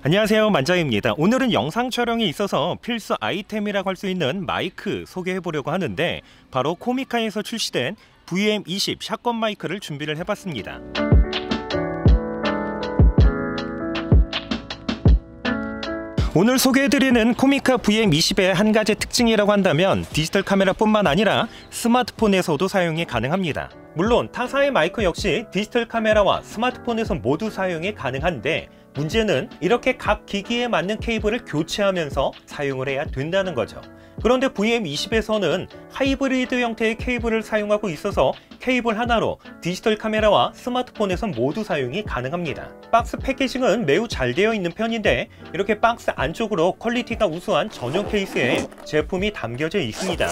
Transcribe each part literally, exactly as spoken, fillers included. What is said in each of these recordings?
안녕하세요, 만장입니다. 오늘은 영상 촬영에 있어서 필수 아이템이라고 할 수 있는 마이크 소개해 보려고 하는데, 바로 코미카에서 출시된 브이엠 이십 샷건 마이크를 준비를 해봤습니다. 오늘 소개해드리는 코미카 브이엠 이십의 한 가지 특징이라고 한다면 디지털 카메라뿐만 아니라 스마트폰에서도 사용이 가능합니다. 물론 타사의 마이크 역시 디지털 카메라와 스마트폰에서 모두 사용이 가능한데, 문제는 이렇게 각 기기에 맞는 케이블을 교체하면서 사용을 해야 된다는 거죠. 그런데 브이엠 이십에서는 하이브리드 형태의 케이블을 사용하고 있어서 케이블 하나로 디지털 카메라와 스마트폰에서 모두 사용이 가능합니다. 박스 패키징은 매우 잘 되어 있는 편인데, 이렇게 박스 안쪽으로 퀄리티가 우수한 전용 케이스에 제품이 담겨져 있습니다.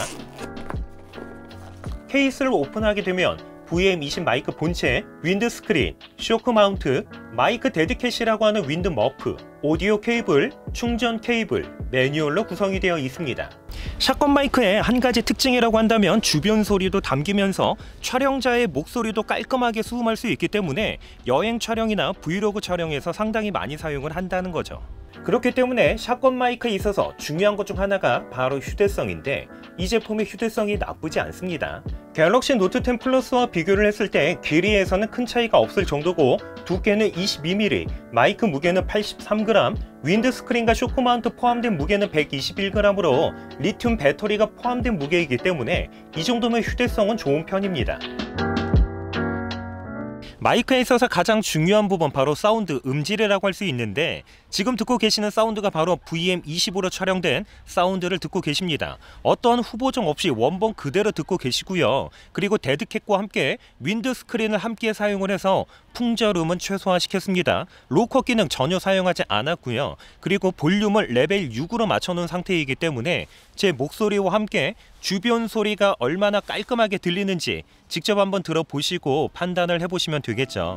케이스를 오픈하게 되면 브이엠 이십 마이크 본체, 윈드 스크린, 쇼크 마운트, 마이크 데드캣이라고 하는 윈드 머프, 오디오 케이블, 충전 케이블, 매뉴얼로 구성이 되어 있습니다. 샷건 마이크의 한 가지 특징이라고 한다면 주변 소리도 담기면서 촬영자의 목소리도 깔끔하게 수음할 수 있기 때문에 여행 촬영이나 브이로그 촬영에서 상당히 많이 사용을 한다는 거죠. 그렇기 때문에 샷건 마이크에 있어서 중요한 것 중 하나가 바로 휴대성인데, 이 제품의 휴대성이 나쁘지 않습니다. 갤럭시 노트 텐 플러스와 비교를 했을 때 길이에서는 큰 차이가 없을 정도고, 두께는 이십이 밀리미터, 마이크 무게는 팔십삼 그램, 윈드 스크린과 쇼크 마운트 포함된 무게는 백이십일 그램으로 리튬 배터리가 포함된 무게이기 때문에 이 정도면 휴대성은 좋은 편입니다. 마이크에 있어서 가장 중요한 부분, 바로 사운드, 음질이라고 할 수 있는데, 지금 듣고 계시는 사운드가 바로 브이엠 이십으로 촬영된 사운드를 듣고 계십니다. 어떠한 후보정 없이 원본 그대로 듣고 계시고요. 그리고 데드캣과 함께 윈드 스크린을 함께 사용을 해서 풍절음은 최소화시켰습니다. 로커 기능 전혀 사용하지 않았고요. 그리고 볼륨을 레벨 육으로 맞춰놓은 상태이기 때문에 제 목소리와 함께 주변 소리가 얼마나 깔끔하게 들리는지 직접 한번 들어보시고 판단을 해보시면 되겠죠.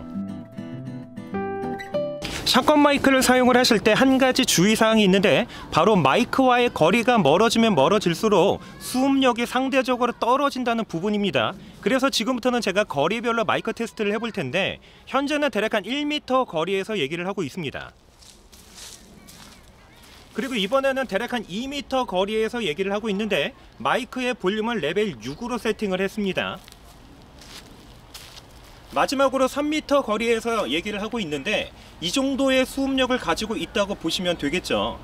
샷건 마이크를 사용을 하실 때 한 가지 주의사항이 있는데, 바로 마이크와의 거리가 멀어지면 멀어질수록 수음력이 상대적으로 떨어진다는 부분입니다. 그래서 지금부터는 제가 거리별로 마이크 테스트를 해볼 텐데, 현재는 대략 한 일 미터 거리에서 얘기를 하고 있습니다. 그리고 이번에는 대략 한 이 미터 거리에서 얘기를 하고 있는데, 마이크의 볼륨을 레벨 육으로 세팅을 했습니다. 마지막으로 삼 미터 거리에서 얘기를 하고 있는데, 이 정도의 수음력을 가지고 있다고 보시면 되겠죠.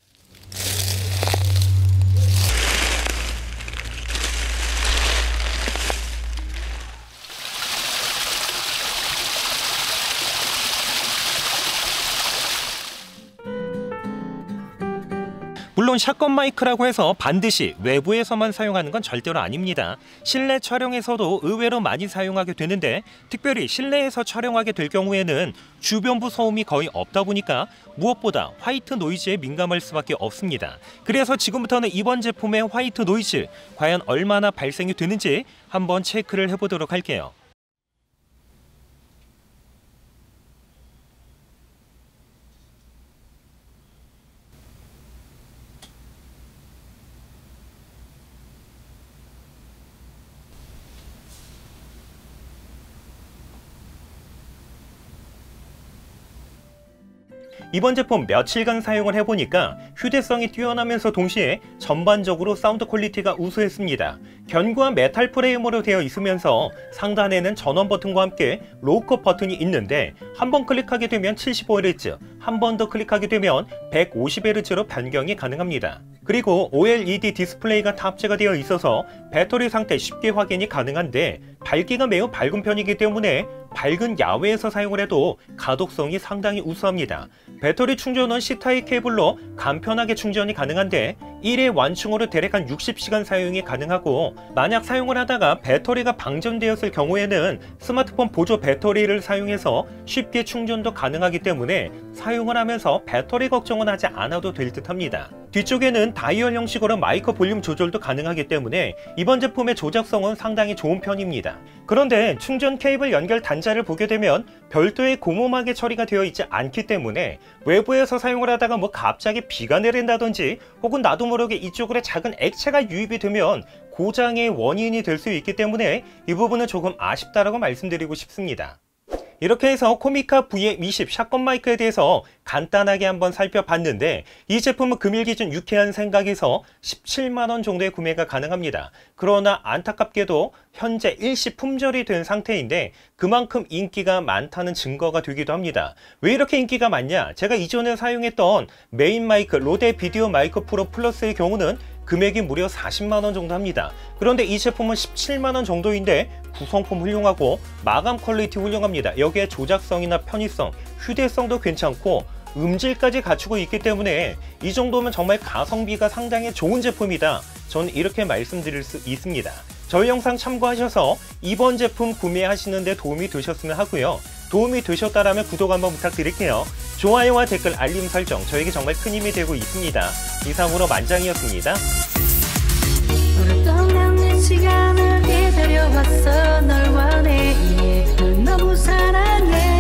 물론 샷건 마이크라고 해서 반드시 외부에서만 사용하는 건 절대로 아닙니다. 실내 촬영에서도 의외로 많이 사용하게 되는데, 특별히 실내에서 촬영하게 될 경우에는 주변부 소음이 거의 없다 보니까 무엇보다 화이트 노이즈에 민감할 수밖에 없습니다. 그래서 지금부터는 이번 제품의 화이트 노이즈 과연 얼마나 발생이 되는지 한번 체크를 해보도록 할게요. 이번 제품 며칠간 사용을 해보니까 휴대성이 뛰어나면서 동시에 전반적으로 사운드 퀄리티가 우수했습니다. 견고한 메탈 프레임으로 되어 있으면서 상단에는 전원 버튼과 함께 로우컷 버튼이 있는데, 한 번 클릭하게 되면 칠십오 헤르츠, 한 번 더 클릭하게 되면 백오십 헤르츠로 변경이 가능합니다. 그리고 오엘이디 디스플레이가 탑재가 되어 있어서 배터리 상태 쉽게 확인이 가능한데, 밝기가 매우 밝은 편이기 때문에 밝은 야외에서 사용을 해도 가독성이 상당히 우수합니다. 배터리 충전은 C타입 케이블로 간편하게 충전이 가능한데, 일 회 완충으로 대략 한 육십 시간 사용이 가능하고, 만약 사용을 하다가 배터리가 방전되었을 경우에는 스마트폰 보조 배터리를 사용해서 쉽게 충전도 가능하기 때문에 사용을 하면서 배터리 걱정은 하지 않아도 될 듯 합니다. 뒤쪽에는 다이얼 형식으로 마이크 볼륨 조절도 가능하기 때문에 이번 제품의 조작성은 상당히 좋은 편입니다. 그런데 충전 케이블 연결 단자를 보게 되면 별도의 곰곰하게 처리가 되어 있지 않기 때문에 외부에서 사용을 하다가 뭐 갑자기 비가 내린다든지, 혹은 나도 모르게 이쪽으로 작은 액체가 유입이 되면 고장의 원인이 될 수 있기 때문에 이 부분은 조금 아쉽다라고 말씀드리고 싶습니다. 이렇게 해서 코미카 브이엠 이십 샷건 마이크에 대해서 간단하게 한번 살펴봤는데 이 제품은 금일 기준 유쾌한 생각에서 십칠만 원 정도의 구매가 가능합니다. 그러나 안타깝게도 현재 일시 품절이 된 상태인데 그만큼 인기가 많다는 증거가 되기도 합니다. 왜 이렇게 인기가 많냐? 제가 이전에 사용했던 메인 마이크 로데 비디오 마이크 프로 플러스의 경우는 금액이 무려 사십만 원 정도 합니다. 그런데 이 제품은 십칠만 원 정도인데 구성품 훌륭하고 마감 퀄리티 훌륭합니다. 여기에 조작성이나 편의성, 휴대성도 괜찮고 음질까지 갖추고 있기 때문에 이 정도면 정말 가성비가 상당히 좋은 제품이다. 저는 이렇게 말씀드릴 수 있습니다. 저희 영상 참고하셔서 이번 제품 구매하시는 데 도움이 되셨으면 하고요. 도움이 되셨다라면 구독 한번 부탁드릴게요. 좋아요와 댓글, 알림 설정 저에게 정말 큰 힘이 되고 있습니다. 이상으로 만장이었습니다. 너를 떠나는 시간을 기다려왔어. 널 원해, 널 너무 사랑해.